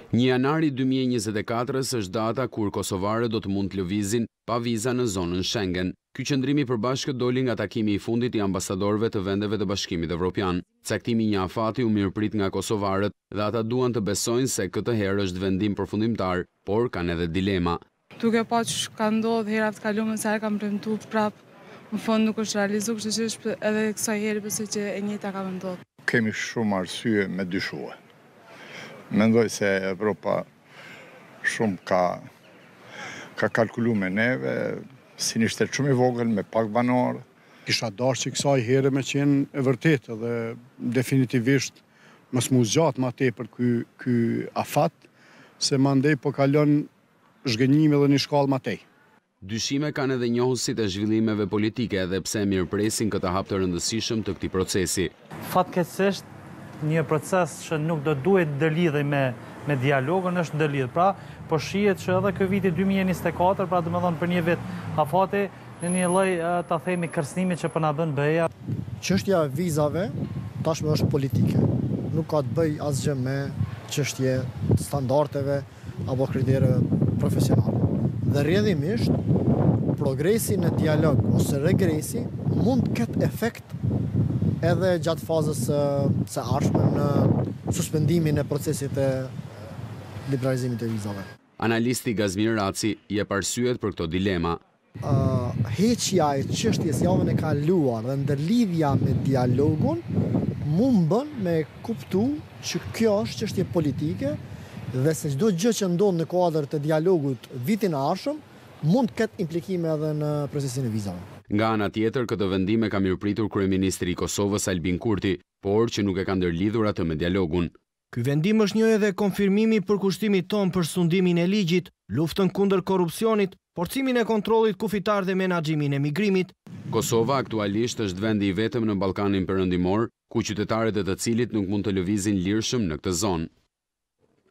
1 janari 2024 është data kur kosovarët do të mund të lëvizin pa viza në zonën Schengen. Ky qëndrim i përbashkët doli nga takimi i fundit i ambasadorëve të vendeve të Bashkimit Evropian. Caktimi i një afati u mirëprit nga kosovarët dhe ata duan të besojnë se këtë herë është vendim përfundimtar, por kanë edhe dilema. Duke pa që ka ndodhur herat të kaluara se ai kam premtuar prapë, në fund nuk është realizuar, kështu që është edhe kësaj herë besoj që e njëjta ka ndodhur. Kemi shumë arsye me dyshue. Mendoj se Evropa shumë ka kalkulu me neve, si një shtet shumë i vogël me pak banor. Kisha dashur që kësaj here me qenë e vërtetë dhe definitivisht mos mu zgjat më tepër ky afat, se mandej po kalon zhgënjime dhe një shkallë më tej. Dyshime kanë edhe njohësit e zhvillimeve politike edhe pse mirëpresin këtë hap të rëndësishëm të këtij procesi. Fatkeqësisht një proces që nuk do duhet ndërlidhej me dialogun është ndërlidh. Pra, po shihet që edhe ky viti 2024, pra domethënë për një vit afati në një lloj ta themi kërcënimi që po na bën BE-ja. Çështja e vizave tashmë është politike. Nuk ka të bëjë asgjë me çështje standardeve apo kritereve profesionale. Dhe rrjedhimisht progresi në dialog ose regresi mund të ketë efekt edhe gjatë fazës së ardhshme në suspendimin e procesit e liberalizimit të vizave. Analisti Gazmir Raci jep arsyet për këto dilema. Heqja e çështjes javën e kaluar dhe ndërlidhja me dialogun mund bën me kuptu që kjo është çështje politike dhe se çdo gjë që ndodh në kuadër të dialogut vitin e ardhshëm mund të ketë implikime edhe në procesin e vizave. Nga ana tjetër, këtë vendim e ka mirëpritur kryeministri i Kosovës Albin Kurti, por që nuk e ka ndërlidhur atë me dialogun. Ky vendim është një edhe konfirmimi për kushtimit ton për sundimin e ligjit, luftën kundër korrupsionit, forcimin e kontrollit kufitar dhe menaxhimin e migrimit. Kosova aktualisht është vendi i vetëm në Ballkanin Perëndimor ku qytetarët e të cilit nuk mund të lëvizin lirshëm në këtë zonë.